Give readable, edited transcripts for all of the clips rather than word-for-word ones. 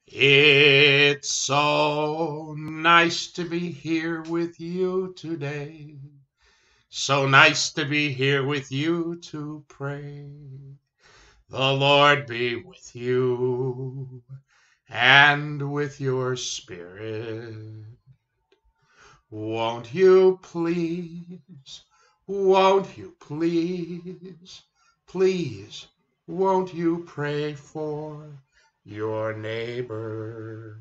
It's so nice to be here with you today. So nice to be here with you to pray. The Lord be with you and with your spirit. Won't you please, please, won't you pray for your neighbor?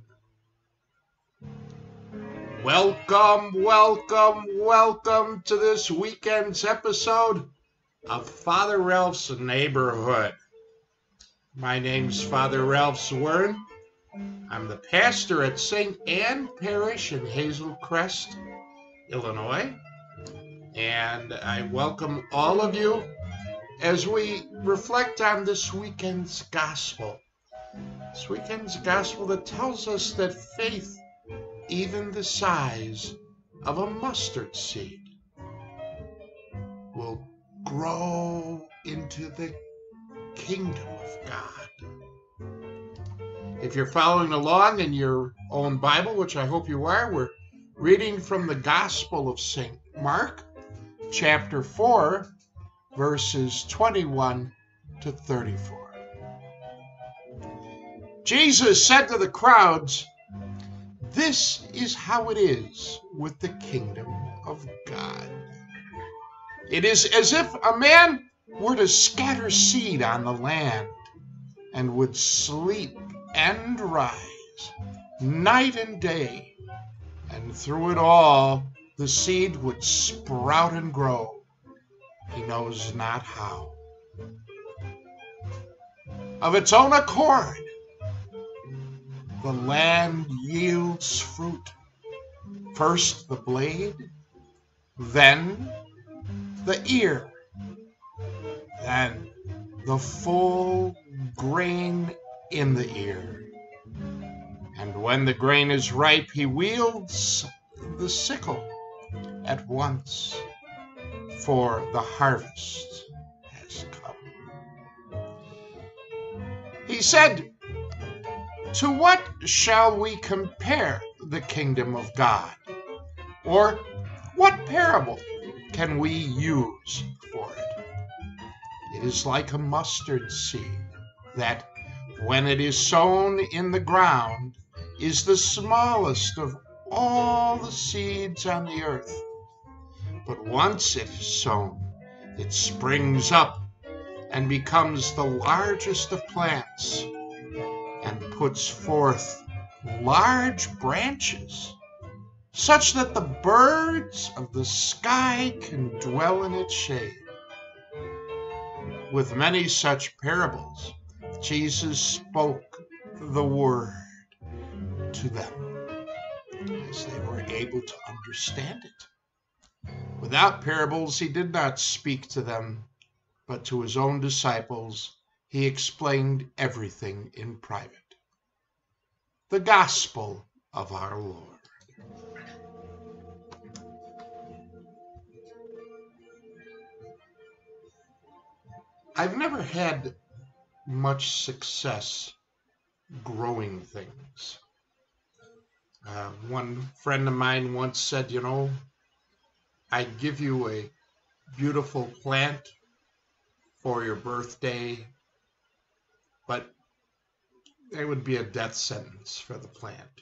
Welcome to this weekend's episode of Father Ralph's Neighborhood. My name's Father Ralph Zwern. I'm the pastor at St. Anne Parish in Hazel Crest, Illinois, and I welcome all of you as we reflect on this weekend's gospel. This weekend's gospel that tells us that faith, even the size of a mustard seed, will grow into the kingdom of God. If you're following along in your own Bible, which I hope you are, we're reading from the Gospel of St. Mark, chapter 4, verses 21 to 34. Jesus said to the crowds, "This is how it is with the kingdom of God. It is as if a man were to scatter seed on the land and would sleep and rise night and day, and through it all the seed would sprout and grow. He knows not how. Of its own accord, the land yields fruit, first the blade, then the ear, then the full grain in the ear. And when the grain is ripe, he wields the sickle at once, for the harvest has come." He said, "To what shall we compare the kingdom of God? Or what parable can we use for it? It is like a mustard seed that, when it is sown in the ground, is the smallest of all the seeds on the earth. But once it is sown, it springs up and becomes the largest of plants, and puts forth large branches, such that the birds of the sky can dwell in its shade." With many such parables, Jesus spoke the word to them, as they were able to understand it. Without parables, he did not speak to them, but to his own disciples he explained everything in private. The Gospel of our Lord. I've never had much success growing things. One friend of mine once said, "I'd give you a beautiful plant for your birthday, but it would be a death sentence for the plant."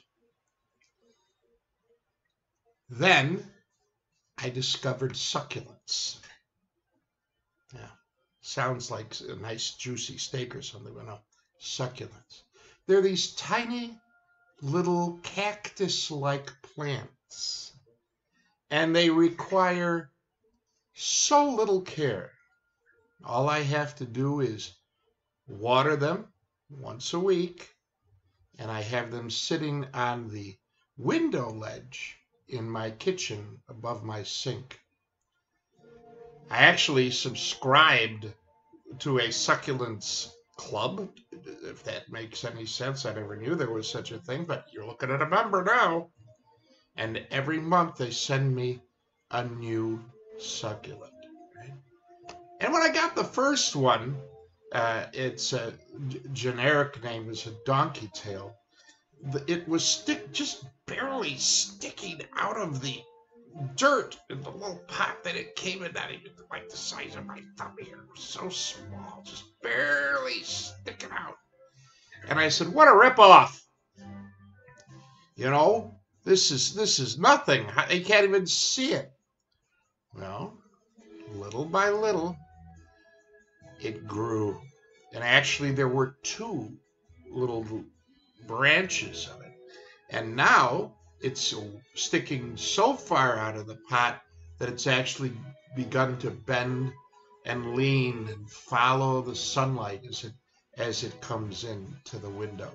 Then I discovered succulents. Yeah, sounds like a nice juicy steak or something, but no, succulents. They're these tiny little cactus-like plants, and they require so little care. All I have to do is water them once a week, and I have them sitting on the window ledge in my kitchen above my sink. I actually subscribed to a succulents club, if that makes any sense. I never knew there was such a thing, but you're looking at a member now. And every month they send me a new succulent. Right? And when I got the first one, its generic name is a donkey tail. it was just barely sticking out of the dirt in the little pot that it came in, not even like the size of my thumb here. It was so small, just barely sticking out. And I said, what a ripoff. You know, this is nothing. I can't even see it. Well, little by little, it grew. And actually, there were two little branches of it. And now it's sticking so far out of the pot that it's actually begun to bend and lean and follow the sunlight as it comes into the window.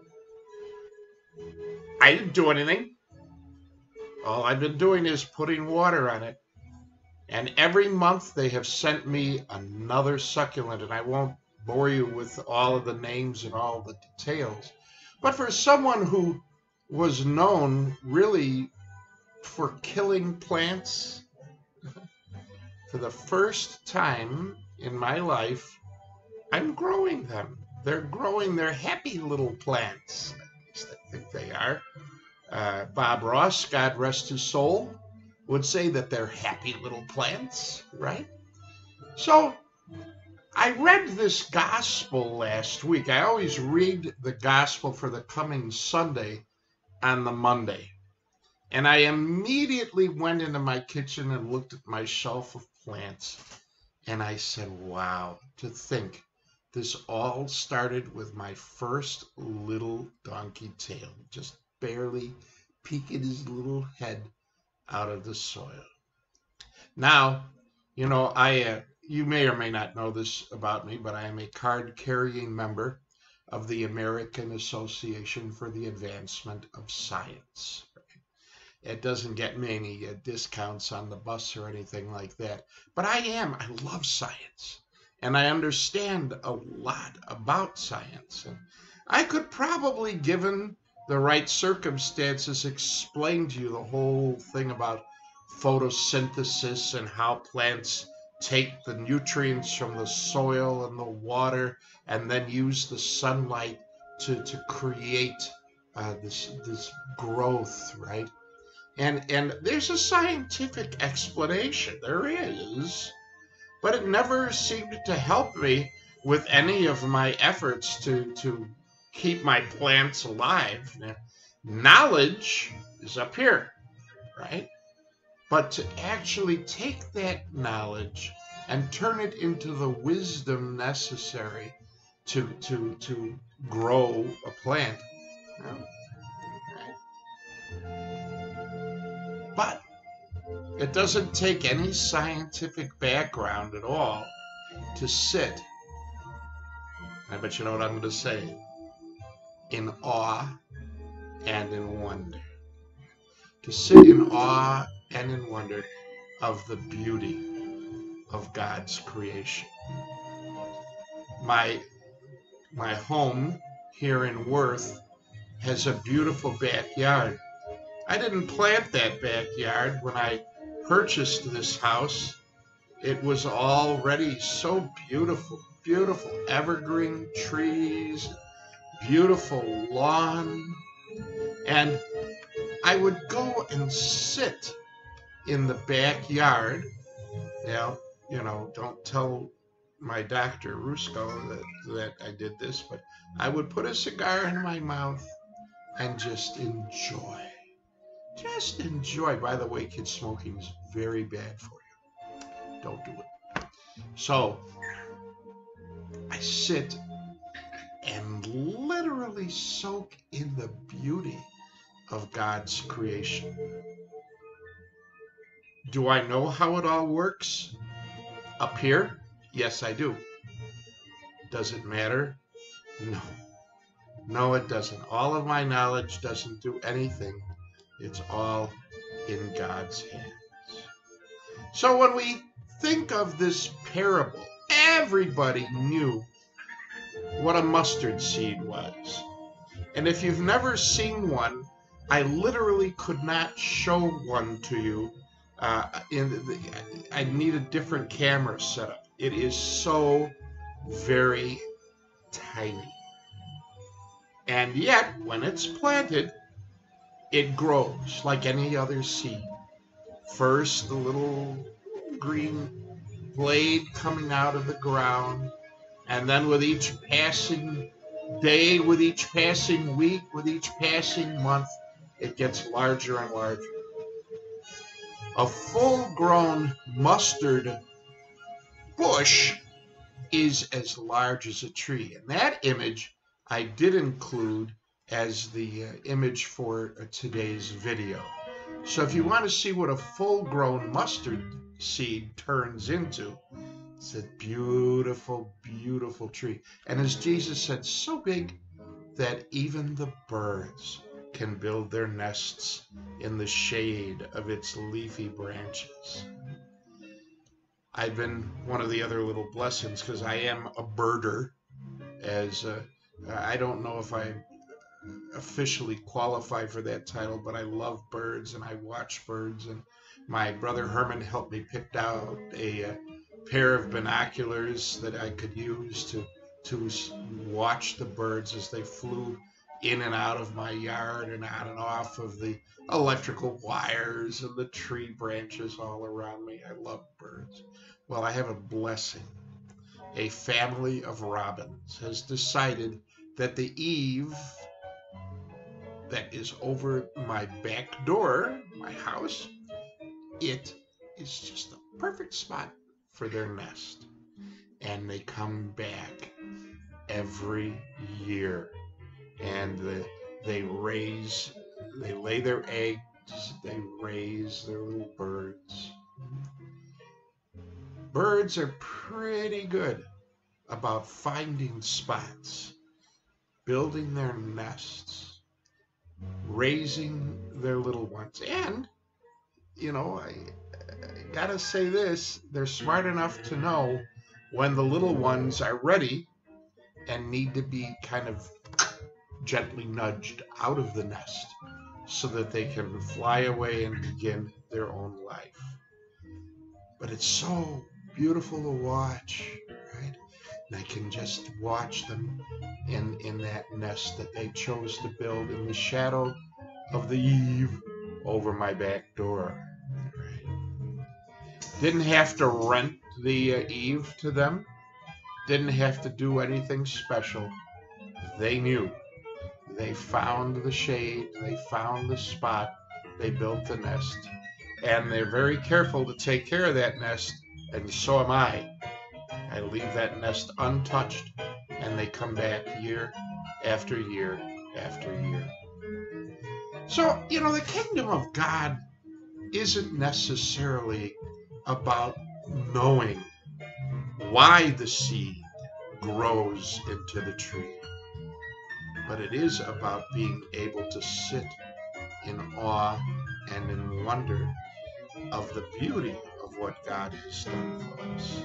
I didn't do anything. All I've been doing is putting water on it. And every month they have sent me another succulent, and I won't bore you with all of the names and all the details. But for someone who was known really for killing plants, for the first time in my life, I'm growing them. They're growing. They're happy little plants. At least I think they are. Bob Ross, God rest his soul, would say that they're happy little plants, right? So I read this gospel last week. I always read the gospel for the coming Sunday on the Monday. And I immediately went into my kitchen and looked at my shelf of plants. And I said, wow, to think this all started with my first little donkey tail, just barely peeking his little head out of the soil. Now, you know, you may or may not know this about me, but I am a card-carrying member of the American Association for the Advancement of Science. It doesn't get me any discounts on the bus or anything like that, but I love science, and I understand a lot about science. And I could probably, given the right circumstances, explain to you the whole thing about photosynthesis and how plants take the nutrients from the soil and the water and then use the sunlight to create this growth, right? And there's a scientific explanation. There is, but it never seemed to help me with any of my efforts to keep my plants alive. Now, knowledge is up here, right? But to actually take that knowledge and turn it into the wisdom necessary to grow a plant. Well, right? But it doesn't take any scientific background at all to sit, I bet you know what I'm going to say, in awe and in wonder. To sit in awe and in wonder of the beauty of God's creation. My home here in Worth has a beautiful backyard. I didn't plant that backyard when I purchased this house. It was already so beautiful, beautiful evergreen trees, beautiful lawn, and I would go and sit in the backyard. Now, you know, don't tell my doctor, Rusco, that I did this, but I would put a cigar in my mouth and just enjoy. Just enjoy. By the way, kids, smoking is very bad for you. Don't do it. So, I sit and literally soak in the beauty of God's creation. Do I know how it all works? Up here? Yes, I do. Does it matter? No. No, it doesn't. All of my knowledge doesn't do anything. It's all in God's hands. So when we think of this parable, everybody knew what a mustard seed was. And if you've never seen one, I literally could not show one to you. I need a different camera setup. It is so very tiny. And yet, when it's planted, it grows like any other seed. First, the little green blade coming out of the ground, and then with each passing day, with each passing week, with each passing month, it gets larger and larger. A full-grown mustard bush is as large as a tree. And that image I did include as the image for today's video. So if you want to see what a full-grown mustard seed turns into, it's a beautiful, beautiful tree. And as Jesus said, so big that even the birds can build their nests in the shade of its leafy branches. I've been one of the other little blessings because I am a birder. I don't know if I officially qualify for that title, but I love birds and I watch birds. And my brother Herman helped me pick out a pair of binoculars that I could use to watch the birds as they flew in and out of my yard and on and off of the electrical wires and the tree branches all around me. I love birds. Well, I have a blessing. A family of robins has decided that the eave that is over my back door, my house, it is just the perfect spot for their nest. And they come back every year. And they lay their eggs, they raise their little birds. Birds are pretty good about finding spots, building their nests, raising their little ones. And, I gotta say this, they're smart enough to know when the little ones are ready and need to be kind of gently nudged out of the nest so that they can fly away and begin their own life. But it's so beautiful to watch, right? And I can just watch them in that nest that they chose to build in the shadow of the eave over my back door. Right? Didn't have to rent the eave to them. Didn't have to do anything special. They knew. They found the shade, they found the spot, they built the nest. And they're very careful to take care of that nest, and so am I. I leave that nest untouched, and they come back year after year after year. So, the kingdom of God isn't necessarily about knowing why the seed grows into the tree. But it is about being able to sit in awe and in wonder of the beauty of what God has done for us.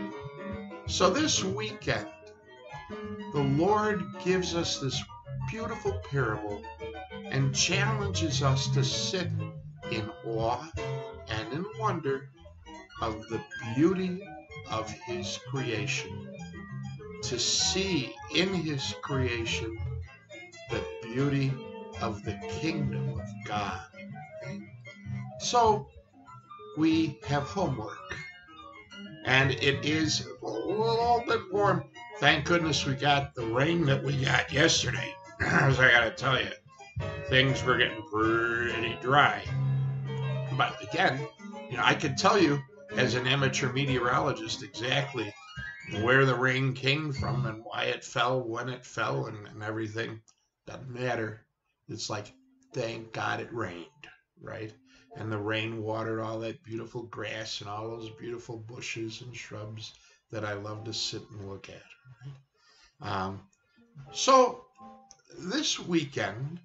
So this weekend, the Lord gives us this beautiful parable and challenges us to sit in awe and in wonder of the beauty of His creation, to see in His creation the beauty of the kingdom of God. Okay? So we have homework, and it is a little bit warm. Thank goodness we got the rain that we got yesterday. As I gotta tell you, things were getting pretty dry. But again, I could tell you as an amateur meteorologist exactly where the rain came from and why it fell, when it fell, and everything. Doesn't matter. It's like, thank God it rained, right? And the rain watered all that beautiful grass and all those beautiful bushes and shrubs that I love to sit and look at. Right? So this week,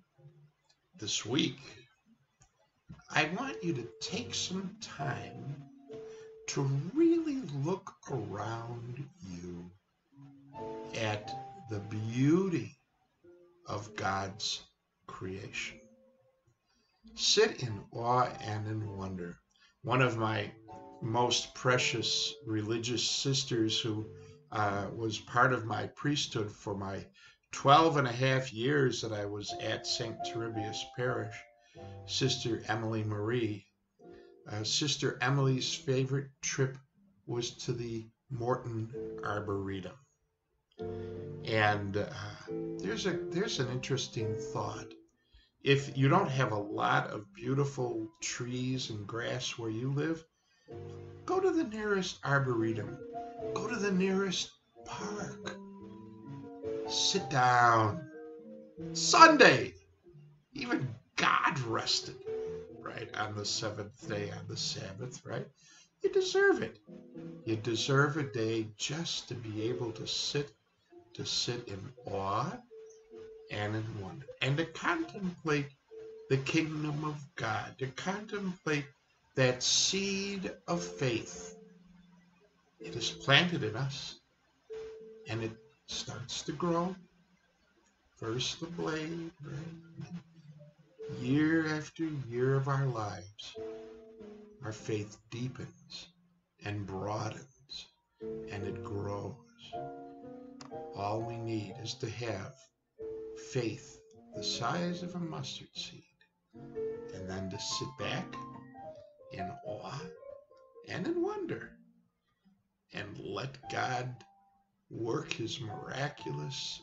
I want you to take some time to really look around you at the beauty of God's creation. Sit in awe and in wonder. One of my most precious religious sisters who was part of my priesthood for my 12 and a half years that I was at St. Teribius Parish, Sister Emily Marie, Sister Emily's favorite trip was to the Morton Arboretum. And there's an interesting thought. If you don't have a lot of beautiful trees and grass where you live, go to the nearest arboretum. Go to the nearest park. Sit down. Sunday. Even God rested, right, on the seventh day, on the Sabbath, right? You deserve it. You deserve a day just to be able to sit in awe and in wonder, and to contemplate the kingdom of God, to contemplate that seed of faith. It is planted in us, and it starts to grow. First the blade, right? Year after year of our lives, our faith deepens and broadens, and it grows. All we need is to have faith the size of a mustard seed, and then to sit back in awe and in wonder and let God work his miraculous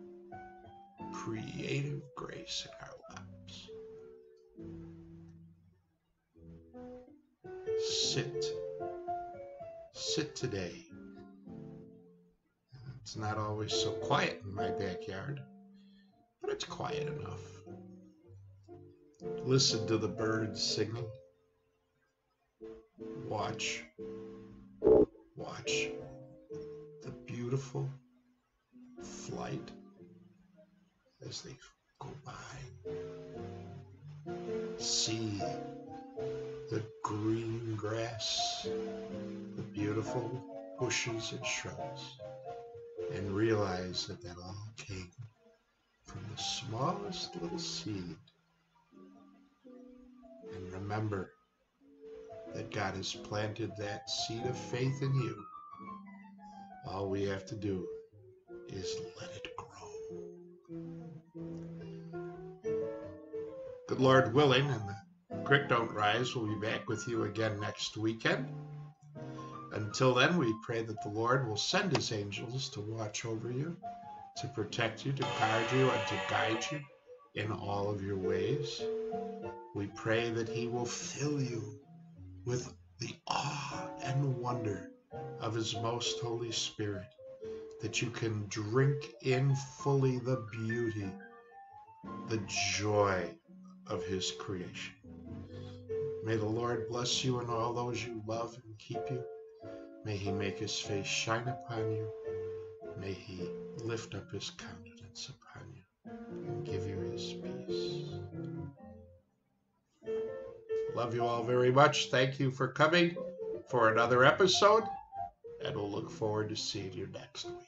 creative grace in our lives. Sit today. It's not always so quiet in my backyard, but it's quiet enough. Listen to the birds singing. Watch the beautiful flight as they go by. See the green grass, the beautiful bushes and shrubs, and realize that all came from the smallest little seed. And remember that God has planted that seed of faith in you. All we have to do is let it grow. Good Lord willing, and the Creek Don't Rise will be back with you again next weekend. Until then, we pray that the Lord will send his angels to watch over you, to protect you, to guard you, and to guide you in all of your ways. We pray that he will fill you with the awe and wonder of his most Holy Spirit, that you can drink in fully the beauty, the joy of his creation. May the Lord bless you and all those you love and keep you. May he make his face shine upon you. May he lift up his countenance upon you and give you his peace. Love you all very much. Thank you for coming for another episode, and we'll look forward to seeing you next week.